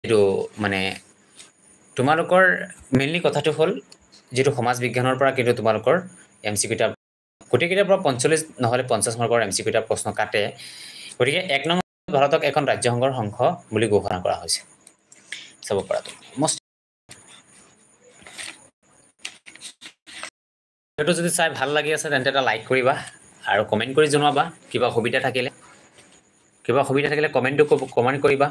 এইটো মানে তোমালোকৰ মেইনলি কথাটো হ'ল যেটো সমাজ বিজ্ঞানৰ পৰা কিন্তু তোমালোকৰ এমসিকিউটা গোটেইকেইটাৰ পৰা 45 নহলে 50 মাৰ্কৰ এমসিকিউটা প্ৰশ্ন কাটে গতিকে এক নম্বৰ ভাৰতক এখন ৰাজ্যসংঘৰ অংশ বুলি ঘোষণা কৰা হৈছে চাব পৰাটো মষ্ট এটো যদি চাই ভাল লাগি আছে তেন্তে এটা লাইক কৰিবা আৰু কমেন্ট কৰি জনাবা কিবা সুবিধা থাকিলে কমেন্ট কৰিবা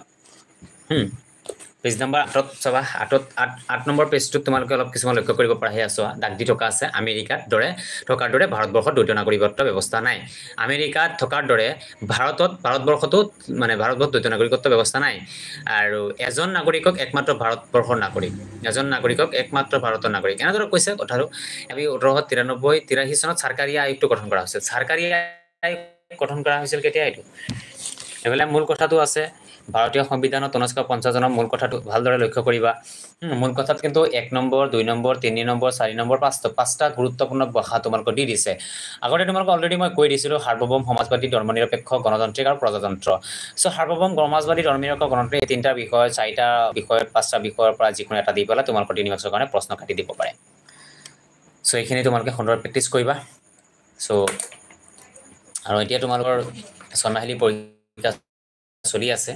পেজ নাম্বাৰ 8 চাবা 8 নম্বৰ পেজটোত তোমালোকে অলপ কিছুমান লক্ষ্য কৰিব পৰা হে আছো দাগ দি থকা আছে আমেৰিকাত থকাৰ দৰে ভাৰতবৰ্ষত দ্বৈত নাগৰিকত্ব ব্যৱস্থা নাই আমেৰিকাত থকাৰ দৰে ভাৰতবৰ্ষতো মানে ভাৰতবৰ্ষত দ্বৈত নাগৰিকত্ব ব্যৱস্থা নাই আৰু এজন নাগৰিকক একমাত্ৰ ভাৰতবৰ্ষৰ নাগৰিক এজন নাগৰিকক একমাত্ৰ ভাৰতৰ নাগৰিক এনেদৰে কৈছে কথাটো আমি 1893 চনত চৰকাৰী আয়োগটো গঠন কৰা হৈছিল চৰকাৰী আয়োগ গঠন কৰা হৈছিল কেতিয়া এইটো এবেলা মূল কথাটো আছে ভাৰতীয় সংবিধানত 1950 জনৰ মূল কথাটো ভালদৰে লক্ষ্য কৰিবা মূল কথাত কিন্তু 1 নম্বৰ 2 নম্বৰ 3 নম্বৰ 4 নম্বৰ 5টা গুৰুত্বপূৰ্ণ ভাষা তোমালোকক দি দিছে আগতে তোমালোকক অলৰেডি মই কৈ দিছিলো সাৰ্বভৌম সমাজবাদী ধৰ্মনিৰপেক্ষ গণতান্ত্ৰিক আৰু প্ৰজাতন্ত্ৰ সো সাৰ্বভৌম সমাজবাদী ধৰ্মনিৰপেক্ষ গণতান্ত্ৰিক এই তিনটা বিষয় 4টা বিষয় 5টা বিষয়ৰ পৰা যিকোনো এটা দি পেলা তোমালোকৰ 3 মাৰ্কৰ কাৰণে প্ৰশ্ন কাটি দিব পাৰে সো এইখিনি তোমালোকে সুন্দৰ প্ৰেক্টিস কৰিবা সো আৰু এতিয়া তোমালোকৰ ছমাহিলী পৰীক্ষা চলি আছে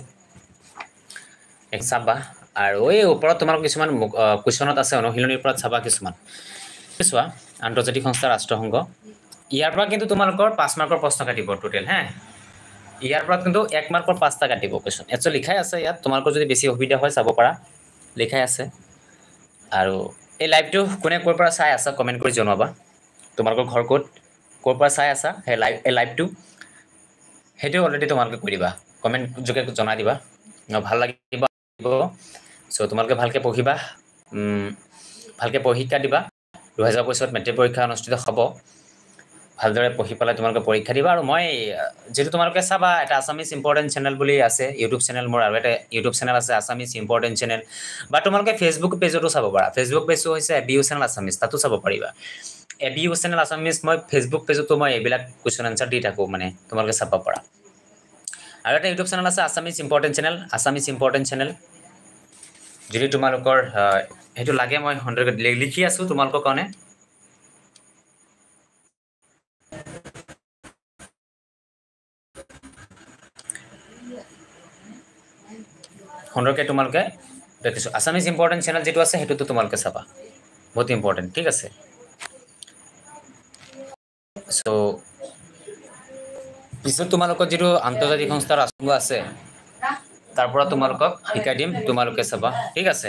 এক চাবা আৰু এই ওপৰত তোমালোক কিছুমান কোৱেশ্চনত আছে অনুশীলনীৰ পৰা চাবা কিছুমান চোৱা আন্তৰ্জাতিক সংস্থা ৰাষ্ট্ৰসংঘ ইয়াৰ পৰা কিন্তু তোমালোকৰ 5 মাৰ্কৰ প্ৰশ্ন কাটিব টোটেল হে ইয়াৰ পৰা কিন্তু 1 মাৰ্কৰ 5টা কাটিব কোৱেশ্চন এটো লিখাই আছে ইয়াত তোমালোকৰ যদি বেছি অসুবিধা হয় চাব পাৰা লিখাই আছে আৰু এই লাইভটো কোনে কৰ পৰা চাই আছা কমেন্ট কৰি জনাবা তোমালোকৰ ঘৰ কৰ পৰা চাই আছা এই লাইভটো হেতু অলৰেডি তোমালোকে কৰিবা কমেন্ট যোগে জনাই দিবা ভাল লাগিব সো তোমালোকে ভালকে পঢ়িবা ভালকে পৰীক্ষা দিবা 2025 মেট্ৰিক পৰীক্ষা অনুষ্ঠিত হ'ব ভালদৰে পঢ়ি পেলাই তোমালোকে পৰীক্ষা দিবা আৰু মই যেটো তোমালোকে চাবা এটা আসামিজ ইম্পৰ্টেন্ট চেনেল বুলি আছে ইউটিউব চেনেল মোৰ আৰু এটা ইউটিউব চেনেল আছে আসামিজ ইম্পৰ্টেন্ট চেনেল বা তোমালোকে ফেসবুক পেজতো চাব পাৰা ফেসবুক পেজটো হৈছে এবিইউ চেনেল আসামিজ তাতো চাব পাৰিবা এবিইউ চেনেল আসামিজ মই ফেসবুক পেজতো মই এইবিলাক কোৱেশ্চন আনসাৰ দি থাকো মানে তোমালোকে চাব পাৰা আৰু এটা ইউটিউব চেনেল আছে আসামিজ ইম্পৰ্টেন্ট চেনেল যদি তোমালোকৰ হেতু লাগে মই লিখি আছো তোমালোকৰ কাৰণে সুন্দৰকে তোমালোকে দেখিছো আসামিজ ইম্পৰ্টেন্ট চেনেল যেটো আছে হেতুটো তোমালোকে চাবা বহুত ইম্পৰ্টেন্ট ঠিক আছে সো পিছত তোমালোকৰ যেটো আন্তৰ্জাতিক সংস্থা ৰাষ্ট্ৰসংঘ আছে তাৰ পৰা তোমালোকক শিকাই দিম তোমালোকে চাবা ঠিক আছে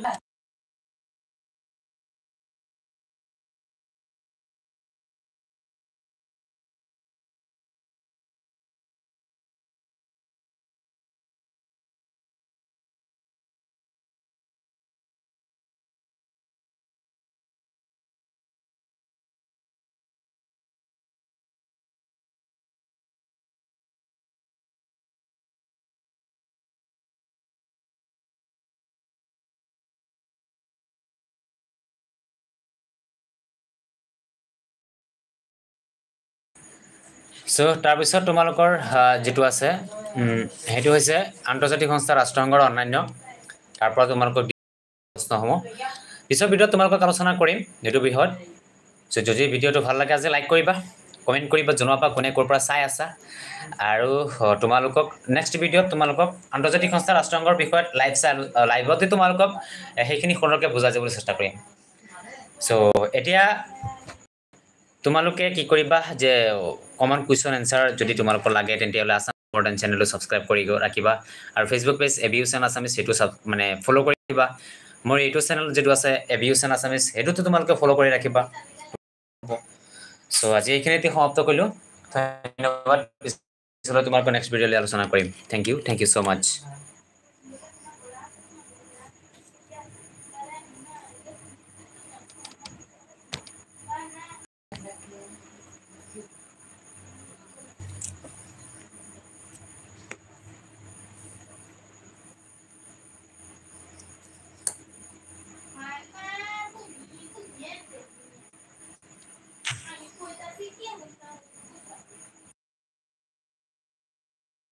সো তাৰ পিছত তোমালোকৰ যেটো আছে হেতু হৈছে আন্তৰ্জাতিক সংস্থা ৰাষ্ট্ৰসংঘৰ অন্যান্য তাৰ পৰা তোমালোকৰ প্ৰশ্নসমূহ পিছৰ ভিডিঅত তোমালোকক আলোচনা কৰিম যেটো বিষয়ত সো যদি ভিডিঅটো ভাল লাগে আজি লাইক কৰিবা কমেন্ট কৰিবা জনাবা কোনে কৰ পৰা চাই আছা আৰু তোমালোকক নেক্সট ভিডিঅত তোমালোকক আন্তৰ্জাতিক সংস্থা ৰাষ্ট্ৰসংঘৰ বিষয়ত লাইভতে তোমালোকক হেখিনি সুন্দৰকে বুজাই যাবলৈ চেষ্টা কৰিম সো এতিয়া তোমালোকে কি কৰিবা যে কমন কোৱেশ্চন আনসাৰ যদি তোমালোকৰ লাগে তেন্তে হলে আসাম ইম্পৰ্টেন্ট চেনেলটো সাবস্ক্ৰাইব কৰি ৰাখিবা আৰু Facebook page ABU channel Assamese হেতু মানে ফলো কৰি দিবা মোৰ ইউটিউব চেনেল যেটো আছে এবিইউ চেনেল আসামিজ হেতুটো তোমালোকে ফলো কৰি ৰাখিবা সো আজি এইখিনিতে সমাপ্ত কৰিলো ধন্যবাদ পিছলৈ তোমালোকৰ নেক্সট ভিডিঅ'লৈ আলোচনা কৰিম থ্যাংক ইউ সো মাচ